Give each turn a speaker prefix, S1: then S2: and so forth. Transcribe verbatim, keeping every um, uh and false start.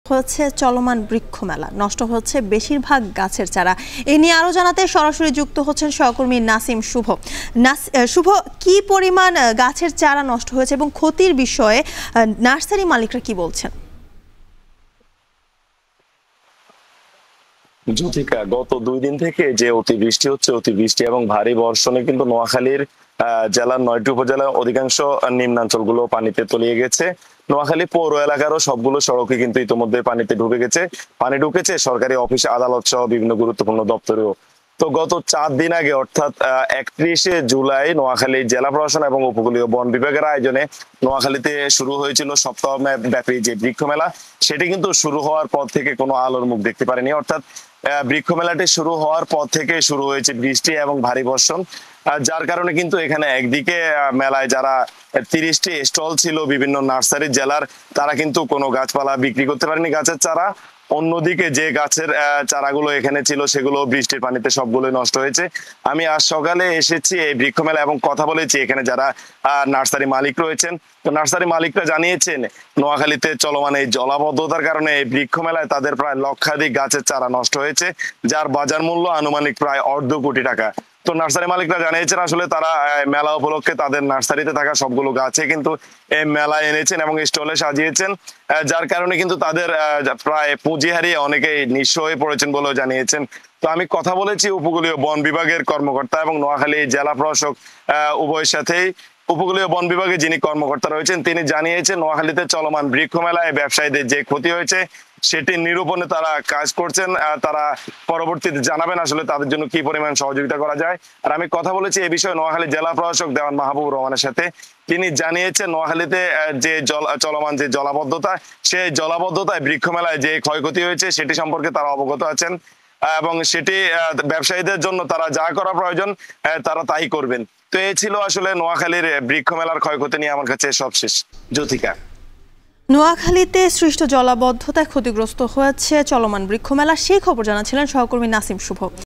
S1: হচ্ছে চলমান বৃক্ষ মেলা, নষ্ট হচ্ছে বেশিরভাগ গাছের চারা। এ নিয়ে আরো জানাতে সরাসরি যুক্ত হচ্ছেন সহকর্মী নাসিম শুভ। শুভ, কি পরিমাণ গাছের চারা নষ্ট হয়েছে এবং ক্ষতির বিষয়ে নার্সারি মালিকরা কি বলছেন?
S2: জ্যোতিকা, গত দুই দিন থেকে যে অতিবৃষ্টি হচ্ছে, অতিবৃষ্টি এবং ভারী বর্ষণে কিন্তু নোয়াখালীর জেলার নয়টি উপজেলার অধিকাংশ নিম্নাঞ্চলগুলো পানিতে তলিয়ে গেছে। নোয়াখালী পৌর এলাকারও সবগুলো সড়কে কিন্তু ইতিমধ্যে পানিতে ঢুকে গেছে। পানি ঢুকেছে সরকারি অফিস, আদালত সহ বিভিন্ন গুরুত্বপূর্ণ দপ্তরেও। তো গত চার দিন আগে অর্থাৎ একত্রিশে জুলাই নোয়াখালী জেলা প্রশাসন এবং উপকূলীয় বন বিভাগের আয়োজনে নোয়াখালীতে শুরু হয়েছিল সপ্তাহ ব্যাপী যে বৃক্ষ মেলা। সেটি কিন্তু শুরু হওয়ার পর থেকে কোনো আলোর মুখ দেখতে পারেনি। অর্থাৎ বৃক্ষ মেলাটি শুরু হওয়ার পর থেকে শুরু হয়েছে বৃষ্টি এবং ভারী বর্ষণ, যার কারণে কিন্তু এখানে একদিকে মেলায় যারা তিরিশটি স্টল ছিল বিভিন্ন নার্সারি জেলার, তারা কিন্তু কোনো গাছপালা বিক্রি করতে পারেনি, গাছের চারা। অন্যদিকে যে গাছের চারাগুলো এখানে ছিল সেগুলো বৃষ্টির পানিতে সবগুলোই নষ্ট হয়েছে। আমি আজ সকালে এসেছি এই বৃক্ষ মেলা এবং কথা বলেছি এখানে যারা নার্সারি মালিক রয়েছেন। তো নার্সারি মালিকরা জানিয়েছেন নোয়াখালীতে চলমান এই জলাবদ্ধতার কারণে এই বৃক্ষ মেলায় তাদের প্রায় লক্ষাধিক গাছের চারা নষ্ট হয়েছে, যার বাজার মূল্য আনুমানিক প্রায় অর্ধ কোটি টাকা। তো নার্সারি মালিকরা জানিয়েছেন আসলে তারা মেলা উপলক্ষে তাদের নার্সারিতে থাকা সবগুলো গাছে কিন্তু এই মেলায় এনেছেন এবং স্টলে সাজিয়েছেন, যার কারণে কিন্তু তাদের প্রায় পুঁজি হারিয়ে অনেকেই নিঃস্ব হয়ে পড়েছেন বলেও জানিয়েছেন। তো আমি কথা বলেছি উপকূলীয় বন বিভাগের কর্মকর্তা এবং নোয়াখালী জেলা প্রশাসক উভয়ের সাথেই। উপকূলীয় বন বিভাগে যিনি কর্মকর্তা রয়েছেন তিনি জানিয়েছেন নোয়াখালীতে চলমান বৃক্ষ মেলায় ব্যবসায়ীদের যে ক্ষতি হয়েছে সেটি নিরূপণে তারা কাজ করছেন। তারা পরবর্তীতে জানাবেন আসলে তাদের জন্য কি পরিমাণ সহযোগিতা করা যায়। আর আমি কথা বলেছি এই বিষয়ে নোয়াখালী জেলা প্রশাসক দেওয়ান মাহবুবুর রহমানের সাথে। তিনি জানিয়েছেন নোয়াখালীতে যে জল চলমান যে জলাবদ্ধতা, সেই জলাবদ্ধতায় বৃক্ষ মেলায় যে ক্ষয়ক্ষতি হয়েছে সেটি সম্পর্কে তারা অবগত আছেন এবং সেটি ব্যবসায়ীদের জন্য তারা যা করা প্রয়োজন তারা তাই করবেন। তো এই ছিল আসলে নোয়াখালীর বৃক্ষ মেলার ক্ষয়ক্ষতি নিয়ে আমার কাছে সবশেষ। জ্যোতিকা,
S1: নোয়াখালীতে সৃষ্ট জলাবদ্ধতায় ক্ষতিগ্রস্ত হয়েছে চলমান বৃক্ষ মেলা, সেই খবর জানাচ্ছিলেন সহকর্মী নাসিম শুভ।